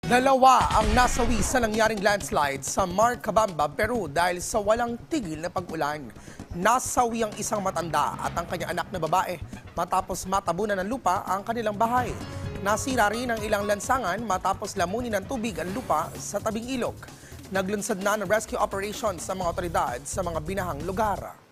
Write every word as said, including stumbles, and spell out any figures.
Dalawa ang nasawi sa nangyaring landslide sa Marcabamba, Peru dahil sa walang tigil na pag-ulan. Nasawi ang isang matanda at ang kanyang anak na babae matapos matabunan ng lupa ang kanilang bahay. Nasira rin ang ilang lansangan matapos lamunin ng tubig ang lupa sa tabing ilog. Naglunsad na ng rescue operations sa mga otoridad sa mga binahang lugar.